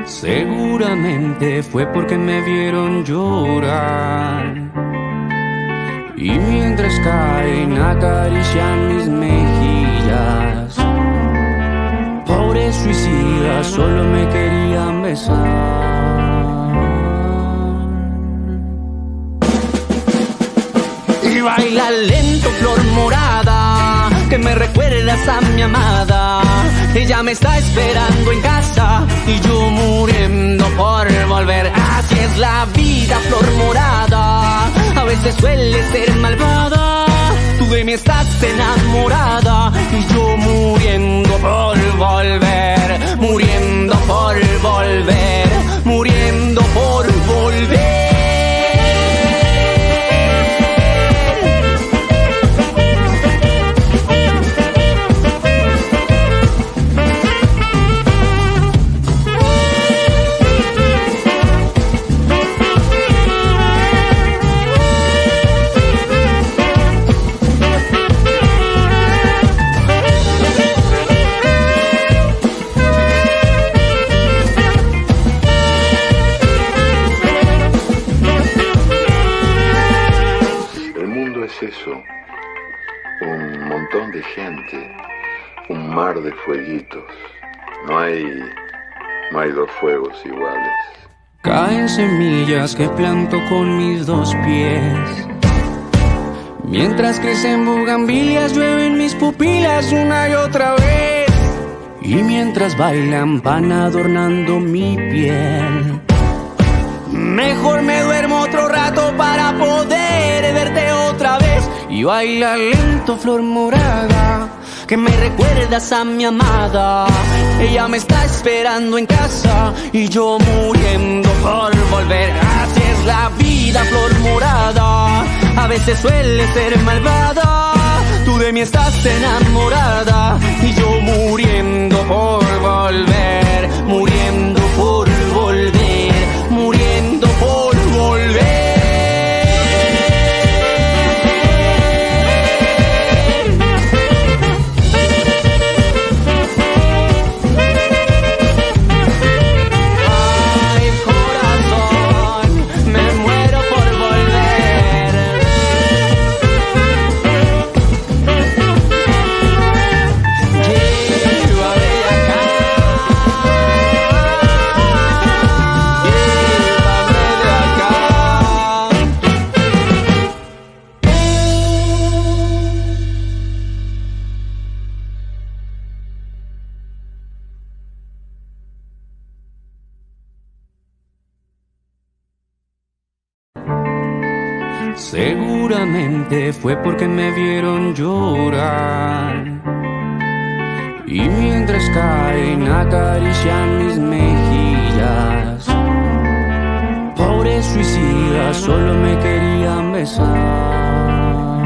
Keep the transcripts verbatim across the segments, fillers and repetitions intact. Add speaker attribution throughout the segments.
Speaker 1: Seguramente fue porque me vieron llorar. Y mientras caen acarician mis mejillas, pobres suicidas solo me querían besar. Y baila lento, flor morada, que me recuerdas a mi amada. Ella me está esperando en casa y yo muriendo por volver. Así es la vida, flor morada, a veces suele ser malvada. Tú de mí estás enamorada y yo muriendo por volver, muriendo por volver, muriendo por volver.
Speaker 2: Eso, un montón de gente, un mar de fueguitos, no hay, no hay dos fuegos iguales.
Speaker 1: Caen semillas que planto con mis dos pies, mientras crecen bugambilias, llueven mis pupilas una y otra vez. Y mientras bailan van adornando mi piel. Mejor me duermo otro rato para poder verte otra vez. Y baila lento, flor morada, que me recuerdas a mi amada. Ella me está esperando en casa y yo muriendo por volver. Así es la vida, flor morada, a veces suele ser malvada. Tú de mí estás enamorada y yo muriendo por volver, muriendo por volver, muriendo por volver. Seguramente fue porque me vieron llorar. Y mientras caen acarician mis mejillas, pobres suicidas solo me querían besar.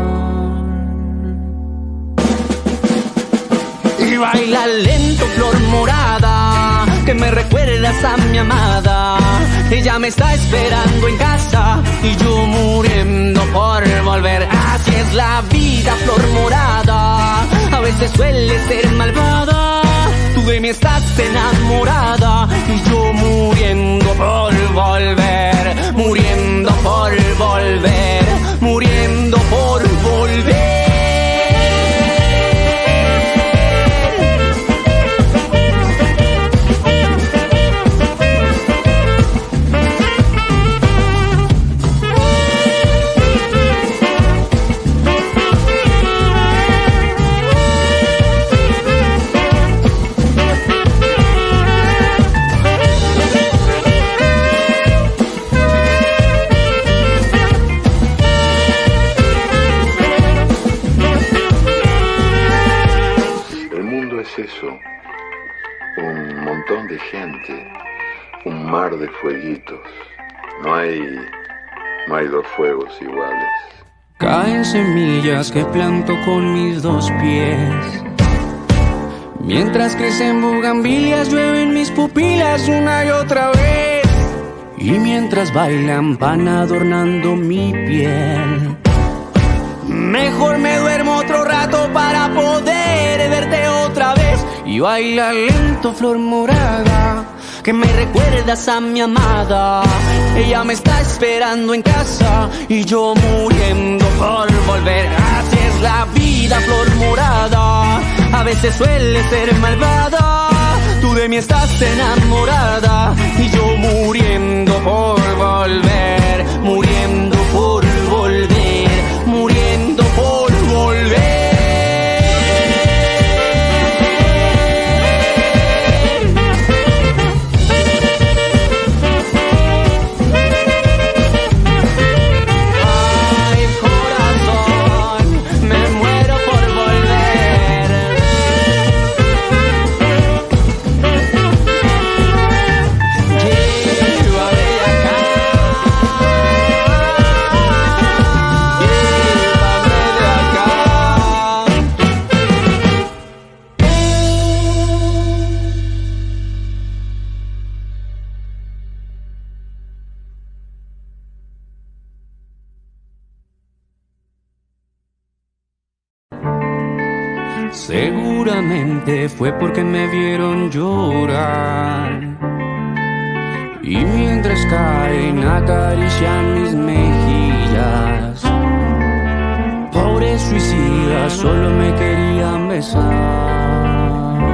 Speaker 1: Y baila lento, flor morada, que me recuerdas a mi amada. Ella me está esperando en casa y yo muriendo por volver. Así es la vida, flor morada, a veces suele ser malvada. Tú de mí estás enamorada y yo muriendo por volver, muriendo por volver, muriendo por volver.
Speaker 2: Eso, un montón de gente, un mar de fueguitos, no hay, no hay dos fuegos iguales.
Speaker 1: Caen semillas que planto con mis dos pies, mientras crecen bugambilias, llueven mis pupilas una y otra vez. Y mientras bailan van adornando mi piel. Mejor me duermo otro rato para poder verte otra vez. Y baila lento, flor morada, que me recuerdas a mi amada. Ella me está esperando en casa y yo muriendo por volver. Así es la vida, flor morada, a veces suele ser malvada. Tú de mí estás enamorada y yo muriendo por volver, muriendo por volver, muriendo por volver. Seguramente fue porque me vieron llorar y mientras caen acarician mis mejillas. Pobres suicidas solo me querían besar.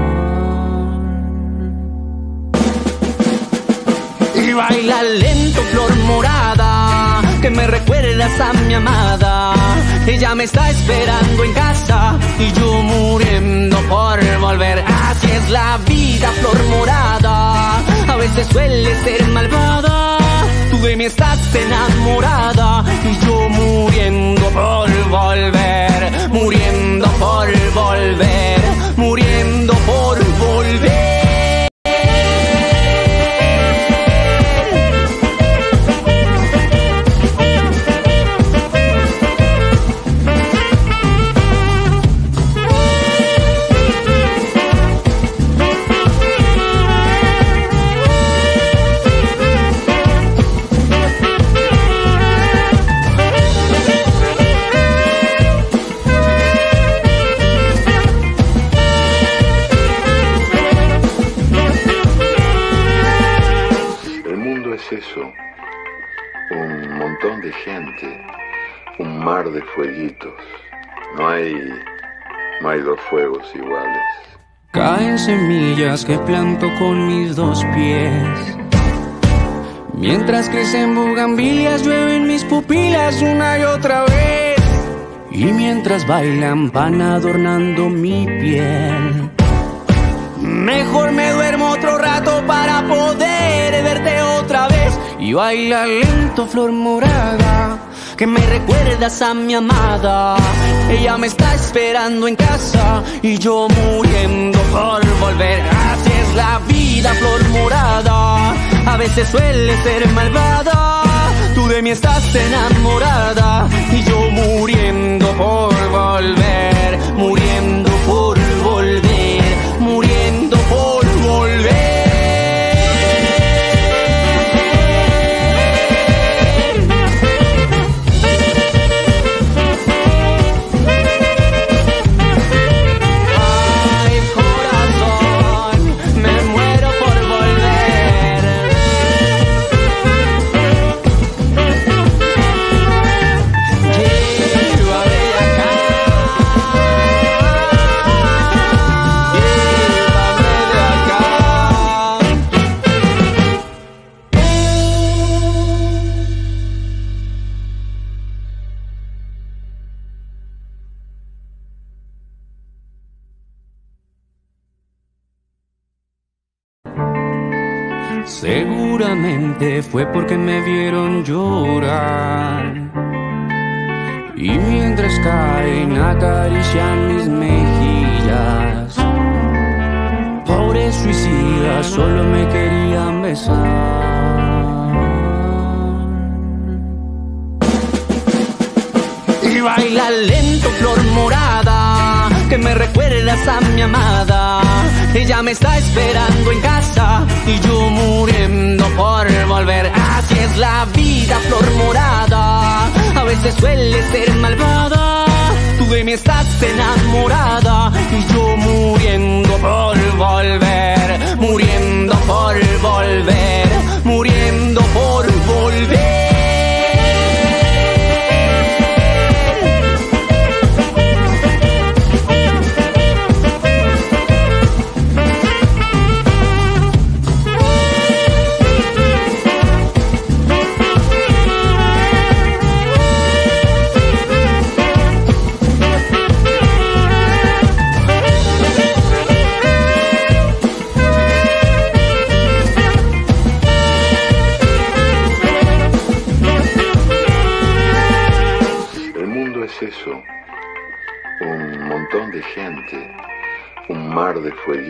Speaker 1: Y baila lento, flor morada, que me recuerdas a mi amada. Ella me está esperando en casa y yo muriendo por volver. Así es la vida, flor morada, a veces suele ser malvada. Tú de mí estás enamorada y yo muriendo por volver, muriendo por volver, muriendo por volver.
Speaker 2: Eso, un montón de gente, un mar de fueguitos, no hay, no hay dos fuegos iguales.
Speaker 1: Caen semillas que planto con mis dos pies, mientras crecen bugambilias llueven mis pupilas una y otra vez, y mientras bailan van adornando mi piel. Mejor me duermo otro rato para poder verte otra vez. Y baila lento, flor morada, que me recuerdas a mi amada. Ella me está esperando en casa y yo muriendo por volver. Así es la vida, flor morada, a veces suele ser malvada. Tú de mí estás enamorada y yo muriendo por volver, muriendo por volver, muriendo por volver. Seguramente fue porque me vieron llorar y mientras caen acarician mis mejillas. Pobres suicidas solo me querían besar. Y baila lento, flor morada, que me recuerdas a mi amada. Ella me está esperando en casa y yo muriendo por volver. Así es la vida, flor morada, a veces suele ser malvada. Tú de mí estás enamorada y yo muriendo por volver, muriendo por volver.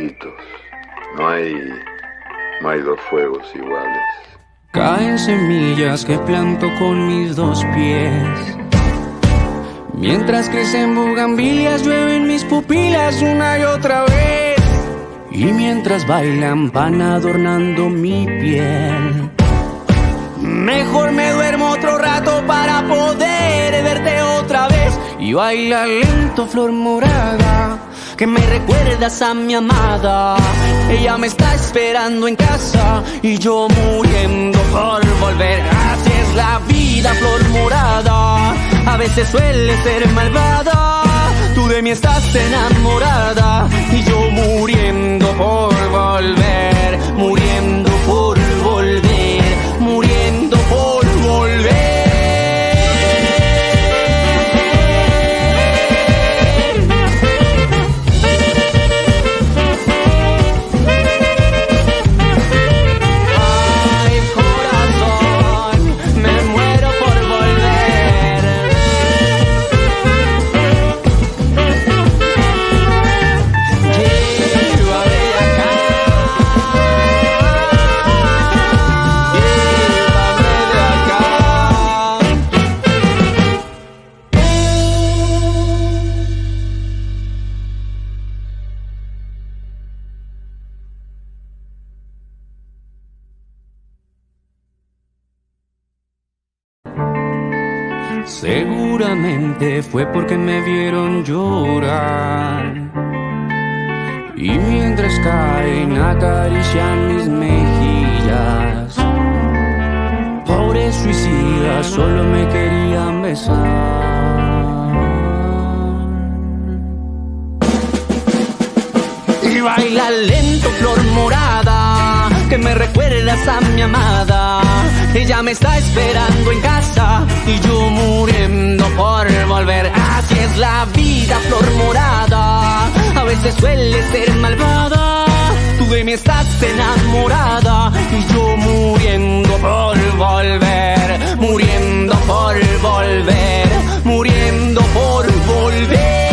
Speaker 2: fueguitos. No hay, no hay dos fuegos iguales.
Speaker 1: Caen semillas que planto con mis dos pies. Mientras crecen bugambilias, llueven mis pupilas una y otra vez. Y mientras bailan van adornando mi piel. Mejor me duermo otro rato para poder verte otra vez. Y baila lento, flor morada, que me recuerdas a mi amada. Ella me está esperando en casa y yo muriendo por volver. Así es la vida, flor morada, a veces suele ser malvada. Tú de mí estás enamorada y yo muriendo por volver, muriendo por volver, muriendo por volver. Seguramente fue porque me vieron llorar. Y mientras caen acarician mis mejillas. Pobres suicidas solo me querían besar. Y baila lento, flor morada, que me recuerdas a mi amada. Ella me está esperando en casa y yo muriendo por volver. Así es la vida, flor morada, a veces suele ser malvada. Tú de mí estás enamorada y yo muriendo por volver, muriendo por volver, muriendo por volver.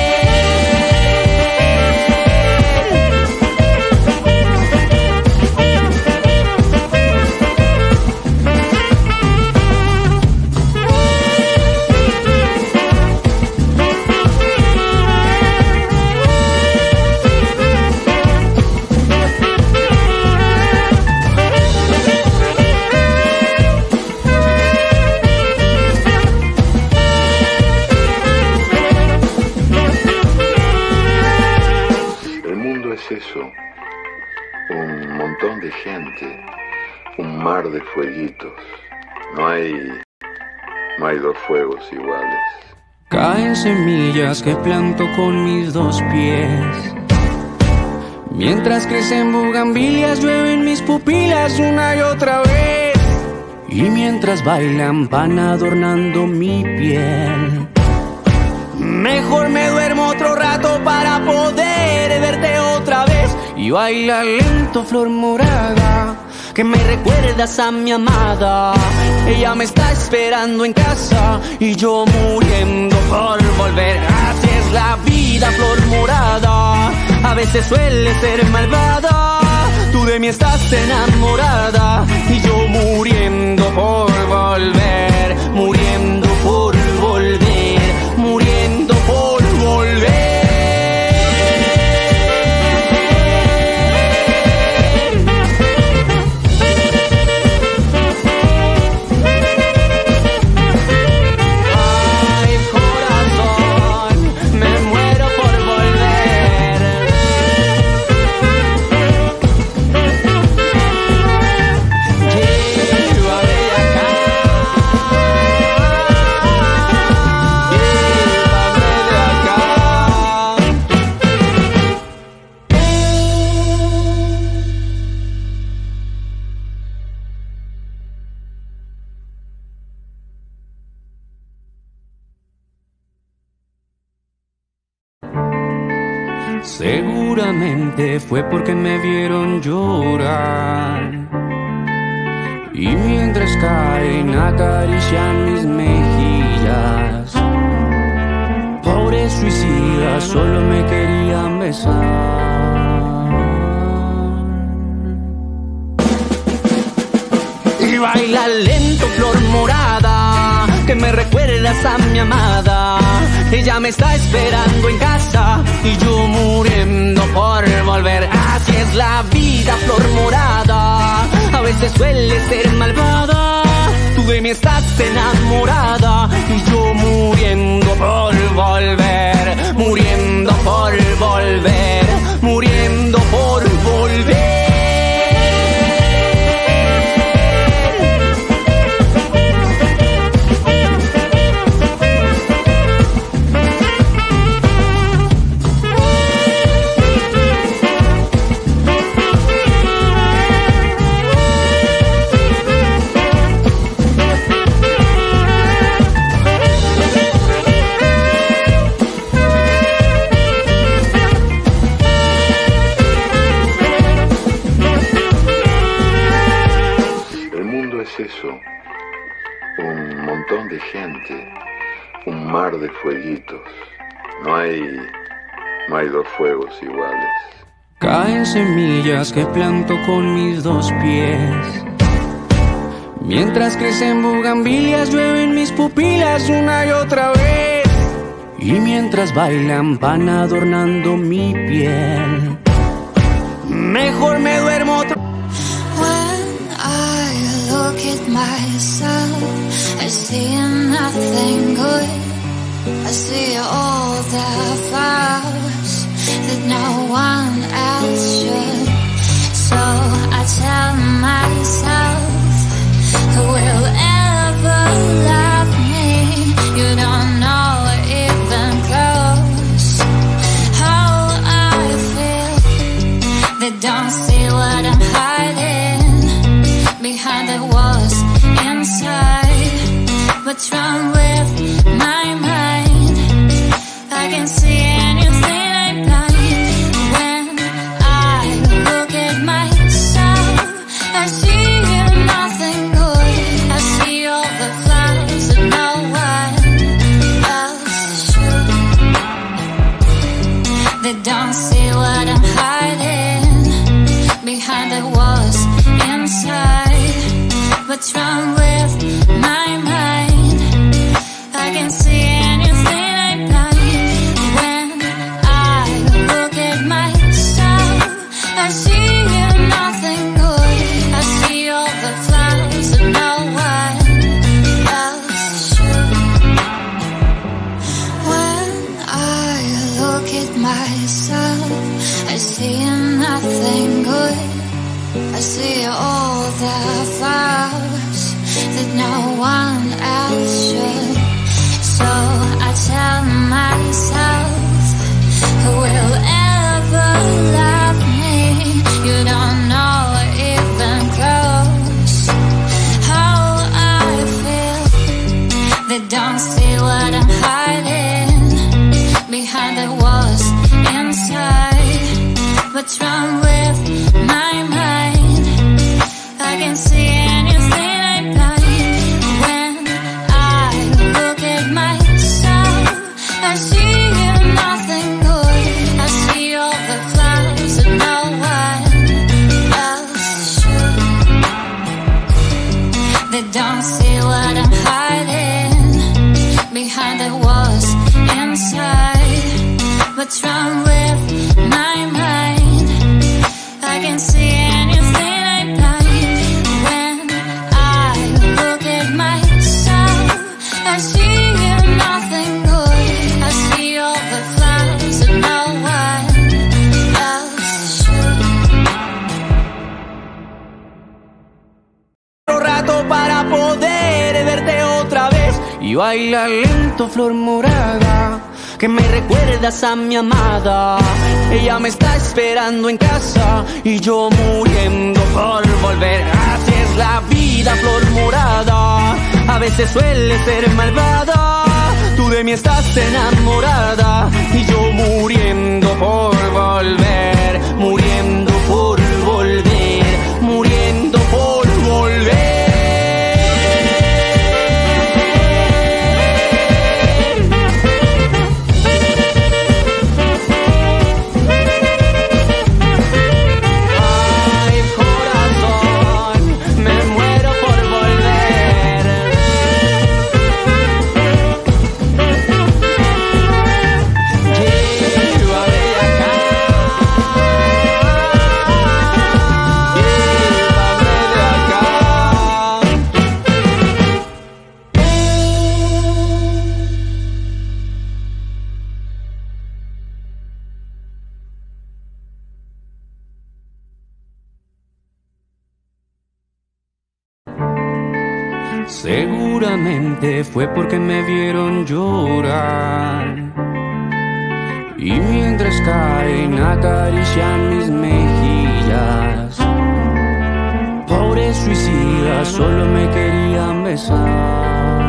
Speaker 2: Un montón de gente, un mar de fueguitos. No hay, no hay dos fuegos iguales.
Speaker 1: Caen semillas que planto con mis dos pies. Mientras crecen bugambilias, llueven mis pupilas una y otra vez. Y mientras bailan van adornando mi piel. Mejor me duermo otro rato para poder verte otra vez. Y baila lento, flor morada, que me recuerdas a mi amada. Ella me está esperando en casa y yo muriendo por volver. Así es la vida, flor morada, a veces suele ser malvada. Tú de mí estás enamorada y yo muriendo por volver, muriendo por volver, muriendo por volver. Seguramente fue porque me vieron llorar. Y mientras caen acarician mis mejillas. Pobres suicidas solo me querían besar. baila lento, flor morada, que me recuerdas a mi amada. Ella me está esperando en casa y yo muriendo por volver. Así es la vida, flor morada, a veces suele ser malvada. Tú de mí estás enamorada y yo muriendo por volver, muriendo por volver, muriendo por volver.
Speaker 2: Un montón de gente, un mar de fueguitos. No hay, no hay dos fuegos iguales.
Speaker 1: Caen semillas que planto con mis dos pies. Mientras crecen bugambilias, llueven mis pupilas una y otra vez. Y mientras bailan van adornando mi piel. Mejor me duermo otro.
Speaker 3: Look at myself, I see nothing good. I see all the flaws that no one else should. So I tell myself, who will ever love me? You don't know even close how I feel. They don't see what I'm hiding behind the walls inside. What's wrong with my mind? I can see anything I'm blind. When I look at myself, I see nothing good. I see all the flaws that no one else should. They don't see what I'm hiding behind the walls inside. What's wrong with my mind? I can see anything I'm blind. When I look at myself, I see nothing good. I see all the flaws that no one else should. When I look at myself, I see nothing good. I see all the flaws that no one else should. So I tell myself, who will ever love me? You don't know even close how I feel. They don't see what I'm hiding behind the walls inside. What's wrong with my mind? I can see anything I'm blind. When I look at myself, I see nothing good. I see all the flaws that no one else should. They don't see what I'm hiding behind the walls inside. What's wrong with my mind? I can see anything I'm blind. When I look at myself, I see nothing good. I see all the flaws that no one else should.
Speaker 1: Rato para poder verte otra vez y baila lento, flor morada, que me recuerdas a mi amada. Ella me está esperando en casa y yo muriendo por volver. Así es la vida, flor morada, a veces suele ser malvada. Tú de mí estás enamorada y yo muriendo por volver, muriendo por volver, muriendo por volver.
Speaker 3: Por
Speaker 1: Seguramente fue porque me vieron llorar. Y mientras caen acarician mis mejillas, pobres suicidas solo me querían besar.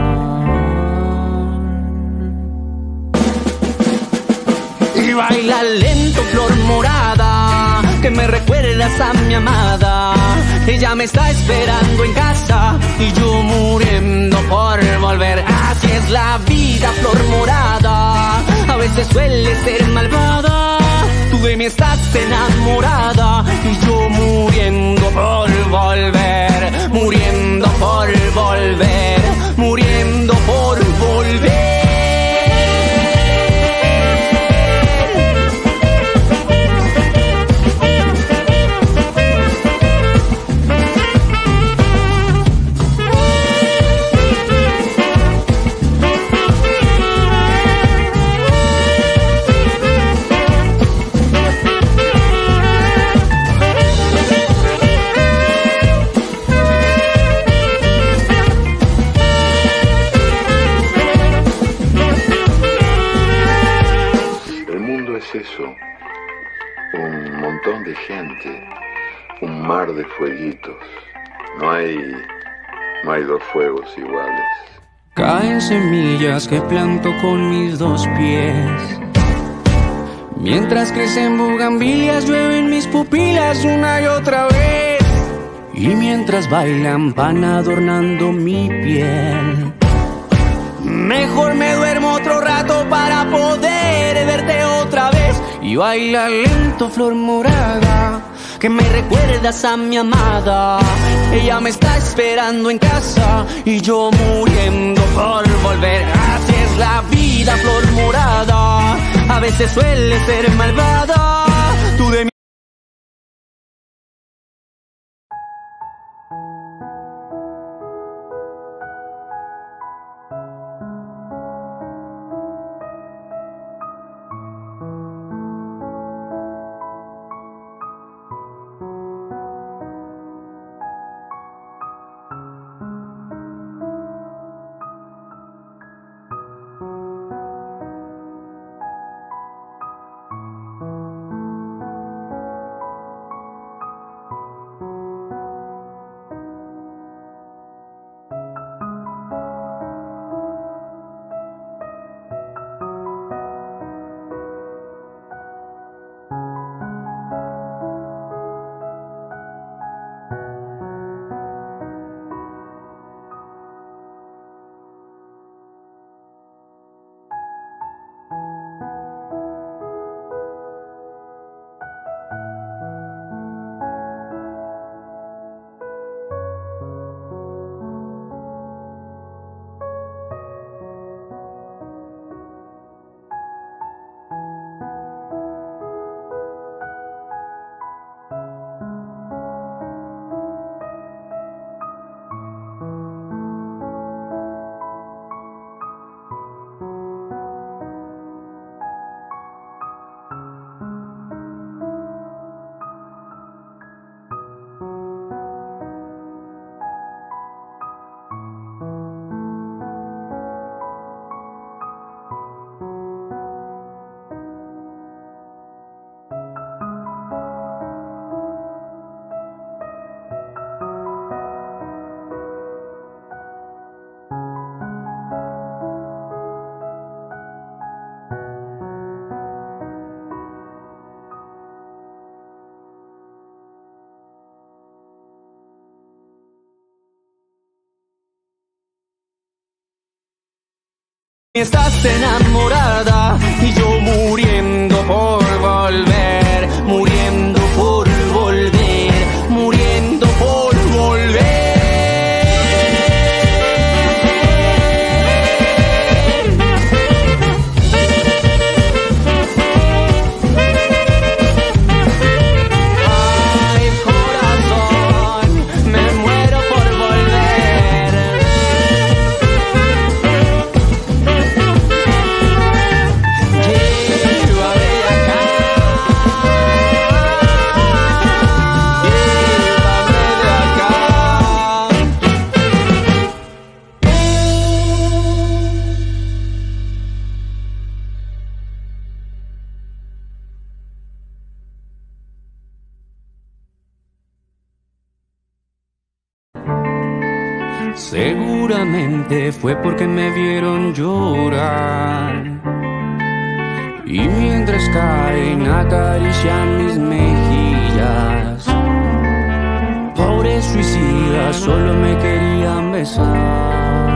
Speaker 1: Y baila lento, flor morada, que me recuerdas a mi amada. Ella me está esperando en casa y yo muriendo por volver. Así es la vida, flor morada, a veces suele ser malvada. Tú de mí estás enamorada y yo muriendo por volver, muriendo por volver, muriendo por volver.
Speaker 2: Eso, un montón de gente, un mar de fueguitos, no hay, no hay dos fuegos iguales.
Speaker 1: Caen semillas que planto con mis dos pies, mientras crecen bugambilias llueven mis pupilas una y otra vez. Y mientras bailan van adornando mi piel. Mejor me duermo otro rato para poder verte otra vez. Y baila lento, flor morada, que me recuerdas a mi amada. Ella me está esperando en casa y yo muriendo por volver. Así es la vida, flor morada, a veces suele ser malvada. Tú de mí estás enamorada y yo muriendo por volver, muriendo por volver, muriendo por volver. Ay, corazón, me muero por volver. Seguramente fue porque me vieron llorar. Y mientras caen acarician mis mejillas, pobres suicidas solo me querían besar.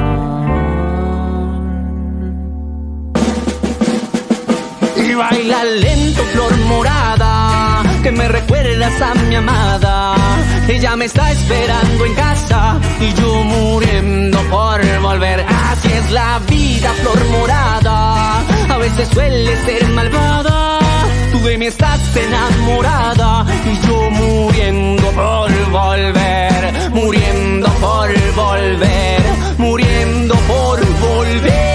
Speaker 1: Y baila lento, flor morada, que me recuerdas a mi amada. Ella me está esperando en casa y yo muriendo por volver. Así es la vida, flor morada, a veces suele ser malvada. Tú de mí estás enamorada y yo muriendo por volver, muriendo por volver, muriendo por volver.